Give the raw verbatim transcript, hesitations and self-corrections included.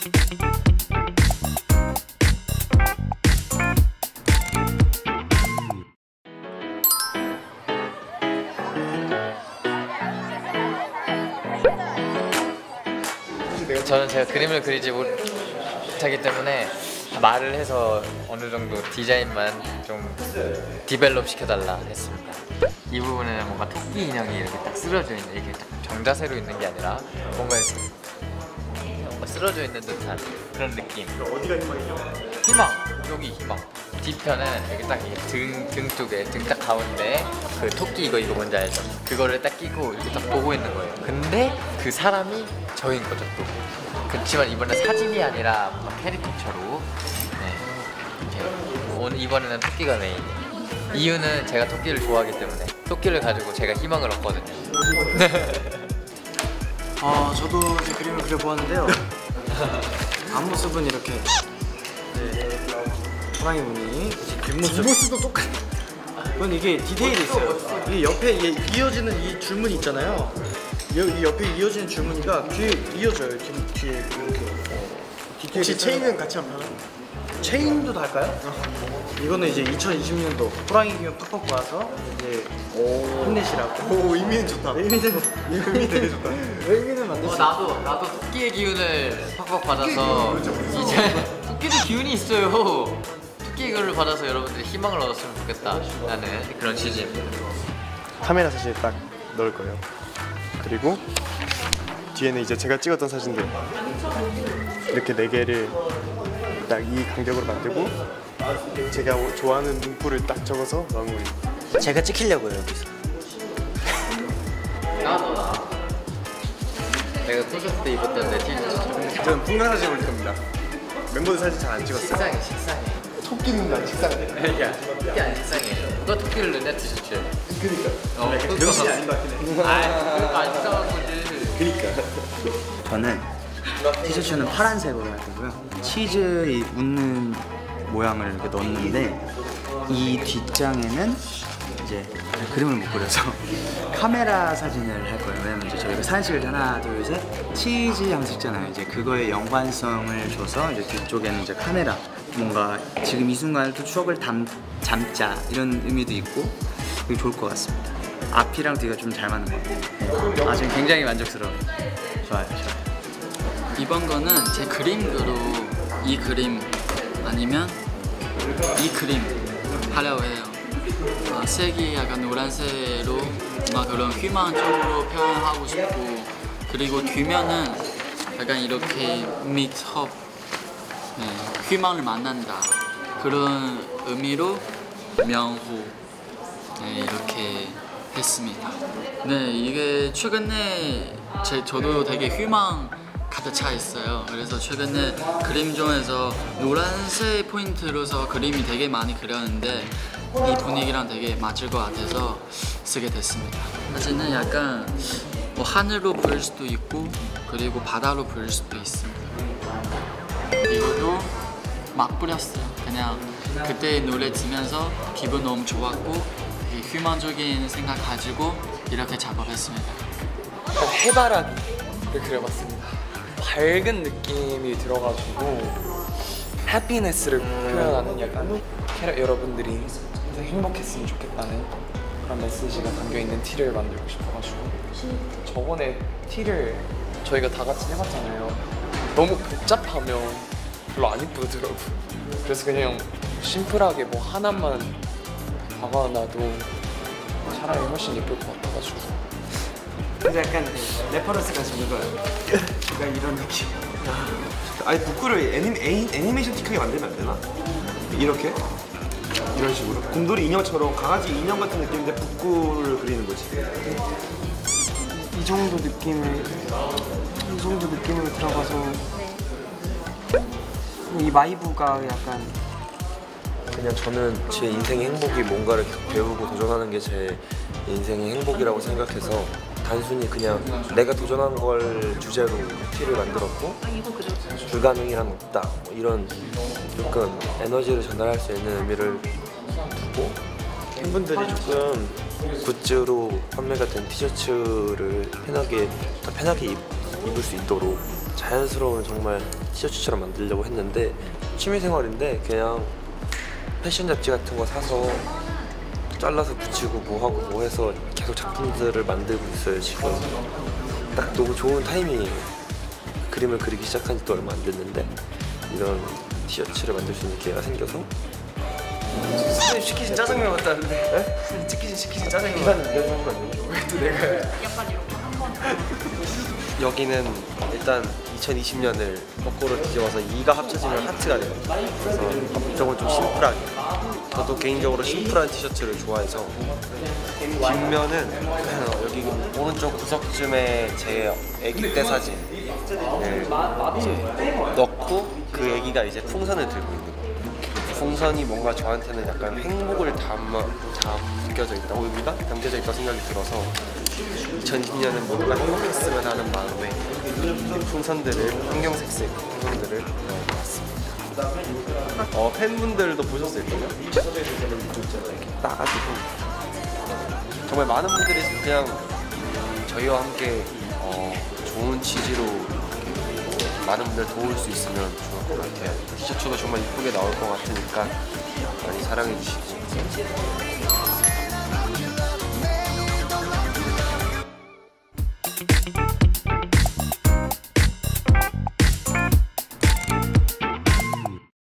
저는 제가 그림을 그리지 못하기 때문에 말을 해서 어느 정도 디자인만 좀 디벨롭 시켜달라 했습니다. 이 부분에는 뭔가 토끼 인형이 이렇게 딱 쓰러져 있는, 이게 딱 정자세로 있는 게 아니라 뭔가 이렇게 뭔가 쓰러져 있는 듯한 그런 느낌. 어디가 희망이죠? 희망! 여기 희망. 뒤편은 여기 딱 등, 등 쪽에, 등 딱 가운데 그 토끼 이거 이거 뭔지 알죠? 그거를 딱 끼고 이렇게 딱 보고 있는 거예요. 근데 그 사람이 저인 거죠 또. 그렇지만 이번엔 사진이 아니라 막 캐릭터로. 네. 이렇게. 오늘 이번에는 토끼가 메인이에요. 이유는 제가 토끼를 좋아하기 때문에. 토끼를 가지고 제가 희망을 얻거든요. 어, 저도 이제 그림을 그려보았는데요. 앞모습은 이렇게 네, 호랑이 무늬, 뒷모습. 뒷모습도 똑같아. 그건 이게 디테일이 있어요. 이 옆에 이어지는 이 줄무늬 있잖아요. 이 옆에 이어지는 줄무늬가 뒤에 이어져요. 뒤, 뒤에 이렇게. 혹시 체인은 같이 한번 체인도 달까요? 어. 이거는 이제 이천이십 년도 호랑이 기운 팍팍 모아서 이제 힘내시라고. 오, 의미는 좋다. 의미는 의미 되게 좋다. 의미는 만들 수 어, 나도 나도 토끼의 기운을 팍팍 받아서 이제 토끼도 기운이 있어요. 토끼 기운을 받아서 여러분들이 희망을 얻었으면 좋겠다 라는 그런 취지입니다. 카메라 사진을 딱 넣을 거예요. 그리고 뒤에는 이제 제가 찍었던 사진들 이렇게 네 개를 딱 이 간격으로 만들고 제가 좋아하는 문구를 딱 적어서 마무리. 제가 찍히려고요 여기서. 나도 나. 내가 콘서트 때 입었던 내 티셔츠. 저는 풍경 사진 올릴 겁니다. 멤버들 사진 잘 안 찍었어요. 식상해 식상해. 토끼는 안 식상해. 야 토끼 안 식상해. 누가 토끼를 넣냐 티셔츠에. 그니까. 어, 명신이 아닌 것 같긴 해. 아, 안 식상한 거지. 그니까. 저는 티셔츠는 파란색으로 할 거고요. 치즈 이 웃는 모양을 이렇게 넣었는데 이 뒷장에는 이제 그림을 못 그려서 카메라 사진을 할 거예요. 왜냐면 이제 저희가 사진 찍을 때 하나 둘 셋 치즈 하면서 찍잖아요. 이제 그거에 연관성을 줘서 이제 뒤쪽에는 이제 카메라 뭔가 지금 이 순간을 또 추억을 담, 담자 이런 의미도 있고 그게 좋을 것 같습니다. 앞이랑 뒤가 좀 잘 맞는 것 같아요. 아 지금 굉장히 만족스러워요. 좋아요, 좋아요. 이번 거는 제 그림으로 이 그림 아니면 이 그림 하려고 해요. 어, 색이 약간 노란색으로 막 그런 희망적으로 표현하고 싶고, 그리고 뒤면은 약간 이렇게 meet hope, 네, 희망을 만난다 그런 의미로 명호 네, 이렇게 했습니다. 네, 이게 최근에 제, 저도 되게 희망 가득 차 있어요. 그래서 최근에 그림 중에서 노란색 포인트로서 그림이 되게 많이 그렸는데 이 분위기랑 되게 맞을 것 같아서 쓰게 됐습니다. 사진은 약간 뭐 하늘로 보일 수도 있고 그리고 바다로 보일 수도 있습니다. 이것도 막 뿌렸어요. 그냥 그때 노래 들으면서 기분 너무 좋았고 희망적인 생각 가지고 이렇게 작업했습니다. 해바라기를 그려봤습니다. 밝은 느낌이 들어가지고 해피니스를 표현하는 약간 캐럿 여러분들이 항상 행복했으면 좋겠다는 그런 메시지가 담겨있는 티를 만들고 싶어가지고 저번에 티를 저희가 다 같이 해봤잖아요. 너무 복잡하면 별로 안 이쁘더라고요. 그래서 그냥 심플하게 뭐 하나만 박아놔도 차라리 훨씬 예쁠 것 같아가지고. 그래서 약간 레퍼런스가 지는 거예요. 약간 이런 느낌. 아니 북구를 애니, 애니, 애니메이션 티크하게 만들면 안 되나? 이렇게? 이런 식으로? 곰돌이 인형처럼 강아지 인형 같은 느낌인데 북구를 그리는 거지. 이 정도 느낌을 이 정도 느낌으로 들어가서 이 마이브가 약간 그냥 저는 제 인생의 행복이 뭔가를 계속 배우고 도전하는 게 제 인생의 행복이라고 생각해서 단순히 그냥 내가 도전한 걸 주제로 티를 만들었고 불가능이란 없다 뭐 이런 조금 에너지를 전달할 수 있는 의미를 두고 팬분들이 조금 굿즈로 판매가 된 티셔츠를 편하게 편하게 입, 입을 수 있도록 자연스러운 정말 티셔츠처럼 만들려고 했는데 취미생활인데 그냥 패션 잡지 같은 거 사서 잘라서 붙이고 뭐 하고 뭐 해서 계속 작품들을 만들고 있어요 지금. 딱 너무 좋은 타이밍이에요. 그림을 그리기 시작한 지도 얼마 안 됐는데 이런 티셔츠를 만들 수 있는 기회가 생겨서. 선생님 시키신 짜장면 같다는데? 네? 선생님 시키신 시키신 짜장면 기사는 내가 하는 거 아니에요? 왜 또 내가 해? 여기는 일단 이천이십 년을 거꾸로 뒤집어서 이가 합쳐지면 하트가 돼요. 그래서 이쪽은 좀 심플하게. 저도 개인적으로 심플한 티셔츠를 좋아해서 뒷면은 여기 오른쪽 구석쯤에 제 아기 때 사진을 이제 넣고 그 아기가 이제 풍선을 들고 있는 거예요. 풍선이 뭔가 저한테는 약간 행복을 담아, 담겨져 있다고 여기다 담겨져 있다고 생각이 들어서 이천이십 년은 모두가 행복했으면 하는 마음에 풍선들을 형형색색 풍선들을 넣어봤습니다. 어, 팬분들도 보셨을 거예요. 이렇게 따가지고 정말 많은 분들이 그냥 음, 저희와 함께 어, 좋은 취지로 많은 분들 도울 수 있으면 좋을 것 같아요. 티셔츠도 정말 이쁘게 나올 것 같으니까 많이 사랑해 주시고